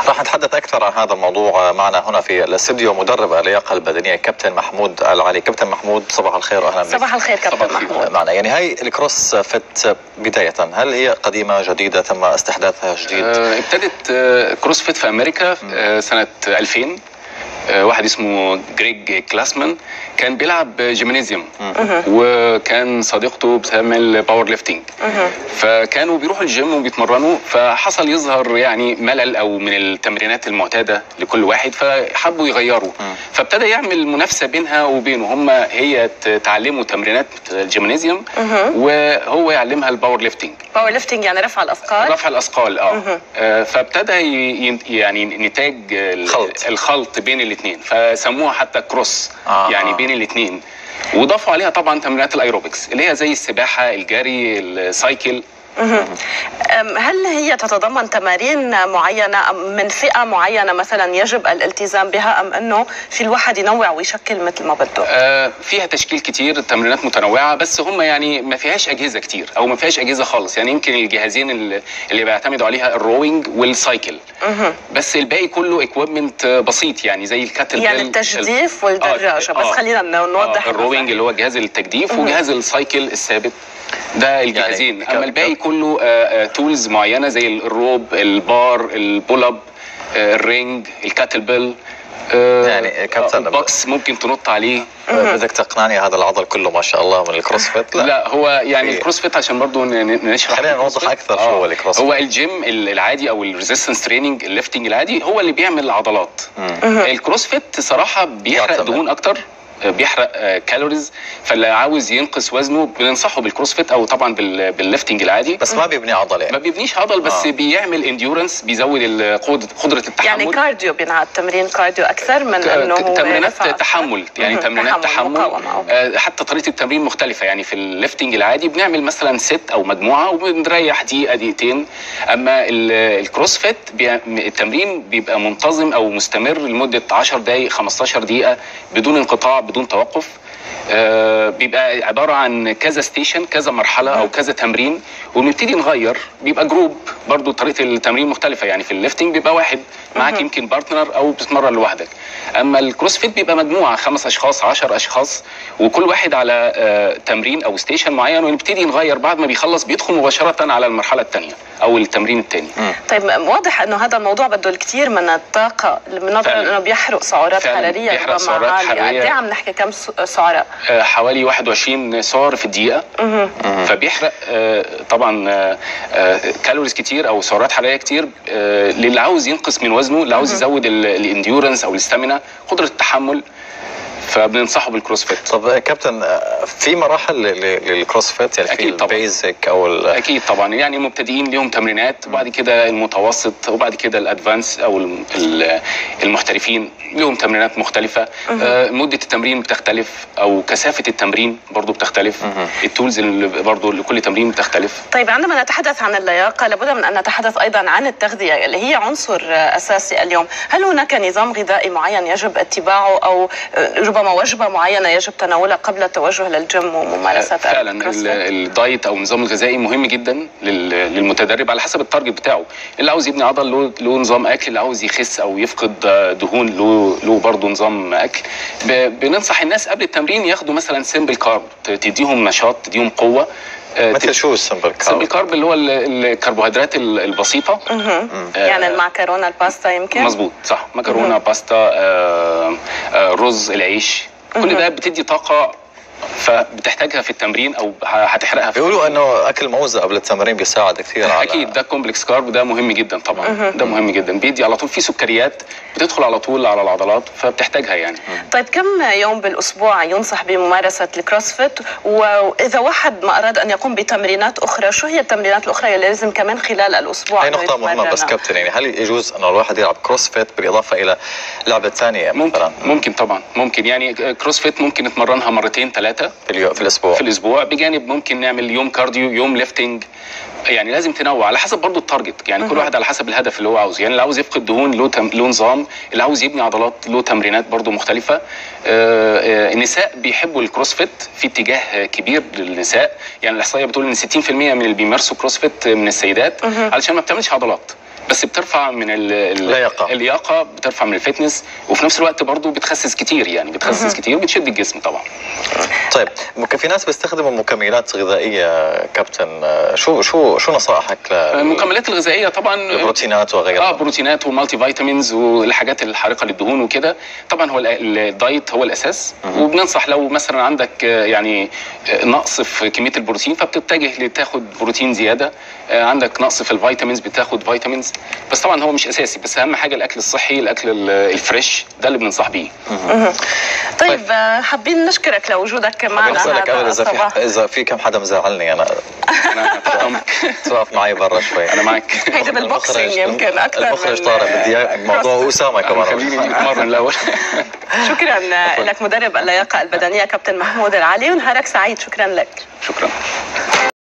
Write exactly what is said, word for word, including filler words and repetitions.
راح نتحدث اكثر عن هذا الموضوع. معنا هنا في الاستديو مدرب اللياقه البدنيه كابتن محمود العلي. كابتن محمود صباح الخير واهلا بك. صباح الخير كابتن محمود. معنا يعني هاي الكروس فيت بدايه، هل هي قديمه جديده تم استحداثها جديد؟ آه ابتدت آه كروس فيت في امريكا آه سنه ألفين. آه واحد اسمه جريج كلاسمان كان بيلعب جيمنازيوم وكان صديقته بتعمل باور ليفتنج، فكانوا بيروحوا الجيم وبيتمرنوا، فحصل يظهر يعني ملل او من التمرينات المعتاده لكل واحد، فحبوا يغيروا، فابتدى يعمل منافسه بينها وبينه. هم هي تعلموا تمرينات الجيمنازيوم وهو يعلمها الباور ليفتنج. باور ليفتنج يعني رفع الاثقال. رفع الاثقال اه, آه فابتدى يعني نتاج خلط. الخلط بين الاثنين، فسموها حتى كروس آه. يعني بين الاثنين، وضافوا عليها طبعا تمرينات الايروبكس اللي هي زي السباحه، الجري، السايكل. هل هي تتضمن تمارين معينة من فئة معينة مثلا يجب الالتزام بها، أم أنه في الواحد ينوع ويشكل مثل ما بده؟ آه فيها تشكيل كتير، تمرينات متنوعة، بس هم يعني ما فيهاش أجهزة كتير أو ما فيهاش أجهزة خالص. يعني يمكن الجهازين اللي, اللي بيعتمدوا عليها الروينج والسايكل، بس الباقي كله اكويبمنت بسيط، يعني زي الكاتل يعني التجديف والدراجة. آه بس آه خلينا نوضح. آه الروينج اللي هو جهاز التجديف وجهاز السايكل الثابت، ده الجهازين. يعني اما الباقي كله آآ آآ تولز معينه زي الروب، البار، البول اب، الرينج، الكاتل بيل، يعني كابتن بوكس ممكن تنط عليه. بدك تقنعني هذا العضل كله ما شاء الله من الكروس فيت؟ لا, لا هو يعني الكروس فيت عشان برضه نشرح، خلينا نوضح اكثر شو هو الكروس فيت. هو الجيم العادي او الريزيستنس تريننج، الليفتنج العادي هو اللي بيعمل العضلات. الكروس فيت صراحه بيحرق دهون اكتر، بيحرق كالوريز، فاللي عاوز ينقص وزنه بننصحه بالكروس فيت او طبعا بالليفتنج العادي. بس ما بيبني عضل يعني. ما بيبنيش عضل، بس آه. بيعمل انديورنس، بيزود قدره التحمل. يعني كارديو، بينعاد تمرين كارديو اكثر من انه هو تمرينات تحمل، يعني تمرينات تحمل. آه حتى طريقه التمرين مختلفه. يعني في الليفتنج العادي بنعمل مثلا ست او مجموعه وبنريح دقيقه دقيقتين، اما الكروس فيت التمرين بيبقى منتظم او مستمر لمده عشر دقائق خمستاشر دقيقه بدون انقطاع بدون توقف. آه بيبقى عباره عن كذا ستيشن، كذا مرحله او كذا تمرين، وبنبتدي نغير. بيبقى جروب برضو، طريقه التمرين مختلفه. يعني في الليفتنج بيبقى واحد معاك يمكن بارتنر او بتتمرن لوحدك، اما الكروس فيت بيبقى مجموعه، خمس اشخاص، عشر اشخاص، وكل واحد على آه تمرين او ستيشن معين، ونبتدي نغير. بعد ما بيخلص بيدخل مباشره على المرحله الثانيه او التمرين الثاني. طيب واضح انه هذا الموضوع بده الكثير من الطاقه، من نظر انه بيحرق سعرات حراريه. بيحرق سعرات حراريه. قد ايه عم نحكي كم سعره؟ آه حوالي واحد وعشرين سعر في الدقيقه. فبيحرق آه طبعا آه كالوريز كتير او سعرات حراريه كتير، آه للي عاوز ينقص من وزنه، اللي عاوز يزود الانديورنس او الاستامينا، قدره التحمل، فبننصحه بالكروس فيت. طب كابتن، في مراحل للكروس فيت؟ يعني في البيزك او ال... اكيد طبعا. يعني المبتدئين لهم تمرينات، وبعد كده المتوسط، وبعد كده الادفانس او المحترفين لهم تمرينات مختلفه. آه مده التمرين بتختلف، او كثافه التمرين برضو بتختلف. التولز برضو لكل تمرين بتختلف. طيب عندما نتحدث عن اللياقه لابد من ان نتحدث ايضا عن التغذيه اللي هي عنصر اساسي اليوم. هل هناك نظام غذائي معين يجب اتباعه، او ربما وجبه معينه يجب تناولها قبل التوجه للجيم وممارسه فعلا الدايت او النظام الغذائي مهم جدا للمتدرب على حسب التارجت بتاعه. اللي عاوز يبني عضل له له نظام اكل، اللي عاوز يخس او يفقد دهون له له برضه نظام اكل. بننصح الناس قبل التمرين ياخدوا مثلا سيمبل كارب، تديهم نشاط، تديهم قوه. مثل شو السمبل كارب؟ السمبل كارب اللي هو الكربوهيدرات البسيطه. آه يعني المعكرونه، الباستا يمكن. مظبوط، صح. مكرونه، باستا، آه آه رز، العيش، كل ده بتدي طاقه فبتحتاجها في التمرين او هتحرقها. بيقولوا انه اكل موزع قبل التمرين بيساعد كثير على اكيد. ده كومبلكس كارب، ده مهم جدا طبعا. ده مهم جدا، بيدي على طول، في سكريات بتدخل على طول على العضلات فبتحتاجها يعني. طيب كم يوم بالاسبوع ينصح بممارسه الكروس فيت؟ واذا واحد ما اراد ان يقوم بتمرينات اخرى، شو هي التمرينات الاخرى اللي لازم كمان خلال الاسبوع؟ هي نقطه مهمه بس كابتن، يعني هل يجوز انه الواحد يلعب كروس فيت بالاضافه الى لعبه ثانيه مثلا؟ ممكن, ممكن طبعا، ممكن. يعني كروس فيت ممكن نتمرنها مرتين ثلاثه في, في الاسبوع في الاسبوع بجانب ممكن نعمل يوم كارديو، يوم ليفتنج. يعني لازم تنوع على حسب برضو التارجت. يعني كل واحد على حسب الهدف اللي هو عاوزه. يعني اللي عاوز يفقد دهون له تم... له نظام، اللي عاوز يبني عضلات له تمرينات برضو مختلفه. آآ آآ النساء بيحبوا الكروس فيت، في اتجاه كبير للنساء. يعني الاحصائيه بتقول ان ستين في المية من اللي بيمارسوا كروس فيت من السيدات علشان ما بتعملش عضلات. بس بترفع من اللياقه اللياقه، بترفع من الفتنس، وفي نفس الوقت برضو بتخسس كتير، يعني بتخسس كتير وبتشد الجسم طبعا. طيب في ناس بيستخدموا مكملات غذائيه كابتن، شو شو شو نصائحك؟ المكملات الغذائيه طبعا البروتينات وغيرها. اه بروتينات والمالتي فيتامينز والحاجات الحارقه للدهون وكده. طبعا هو الدايت هو الاساس، وبننصح لو مثلا عندك يعني نقص في كميه البروتين فبتتجه لتاخد بروتين زياده، عندك نقص في الفيتامينز بتاخد فيتامينز، بس طبعا هو مش اساسي، بس اهم حاجه الاكل الصحي، الاكل الفريش، ده اللي بننصح بيه. طيب حابين نشكرك لوجودك معنا هذا الصباح. اذا في كم حدا مزعلني انا انا تحت امرك، توقف معي برا شوي. انا معك. هيدا بالبوكسينج يمكن اكثر. المخرج طارق بدي موضوع اسامه كمان. خليني اتمرن الاول. شكرا لك مدرب اللياقه البدنيه كابتن محمود العلي، ونهارك سعيد. شكرا لك. شكرا.